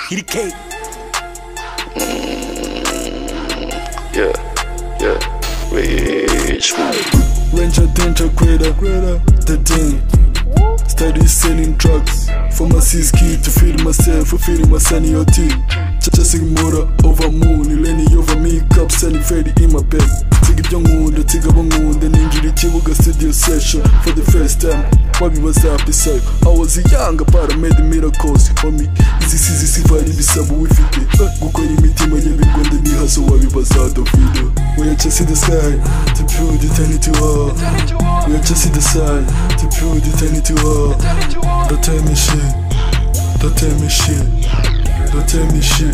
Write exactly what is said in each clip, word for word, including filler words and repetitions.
Hit K. Yeah, yeah, Ritch. Ranger danger greater, the thing. Steady selling drugs. Pharmacy's key to feed myself, fulfilling my sanity. Chasing motor over moon, Lenny over me, cup selling Freddy in my bed. Take it young wound, the tigger one wound, then injury Chibuga studio session for the first time. Bobby was up beside. I was a young, but I made the miracles for me. Easy, easy, easy, very bisabu with it. Go call me, team, I never got the knee, so I was out of video. We are just in the sky to build eternity to her. We are just in the sky to build eternity to her. Don't tell me shit. Don't tell me shit. Don't tell me shit.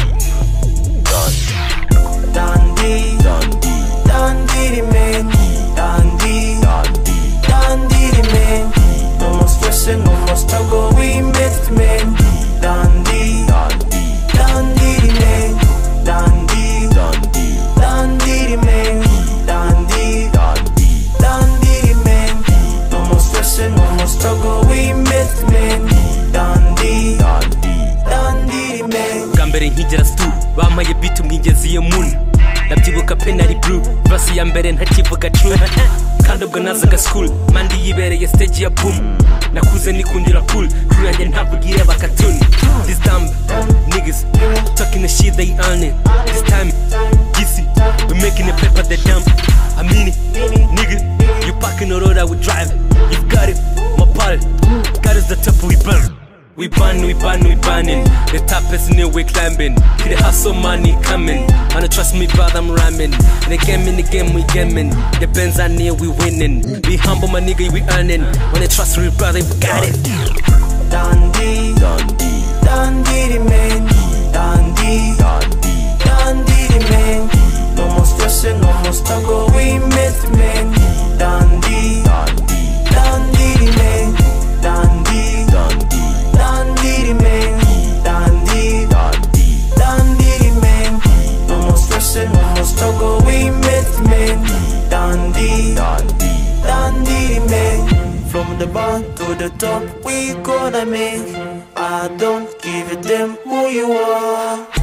Dandy, Dandy, Dandy, man, Dandy, Dandy, Dandy, man. No more stressing, no more struggle, we met it, man. Dandy, Dandy, Dandy, man, Dandy, Dandy, Dandy, man, Dandy, Dandy, Dandy, man. No more stressing, no more struggle, we met it, man. Dandy, Dandy, Dandy, man. Gambere nkigera stu bamaye beat umwigezi yo moon. Ndabyibuka penary blue verse ya mbere ntakivuga true. Kandi ubwo nazaga school mandi yibereye stage ya boom. Nakuze nikundira pool crew yanjye ntabwo ireba cartoon. This time niggas talking the shit they earn it. This time G C we making the paper they dump. I mean it nigga, you parking the road I would drive. You've got it my pal, God is the top we burn. We burn, we burn, we burning. The top is new, we climbing. To the hustle, money coming. Wanna trust me, brother, I'm rhyming. In the game, in the game, we gaming. The Benz are near, we winning. We humble, my nigga, we earning. Wanna trust real brother, we got it. Dandy, Dandy, Dandy, man. Dandy, Dandy, Dandy, man. No more stressing, no more struggle, we met, man. Dandy, Dandy, Dandy, man. Dandy, Dandy, Dandy, man. Dandy, Dandy, Dandy, man. No more stressing, no more struggle, we met, man. Dandy, Dandy, Dandy, man. From the bottom to the top, we gonna make. I don't give a damn who you are.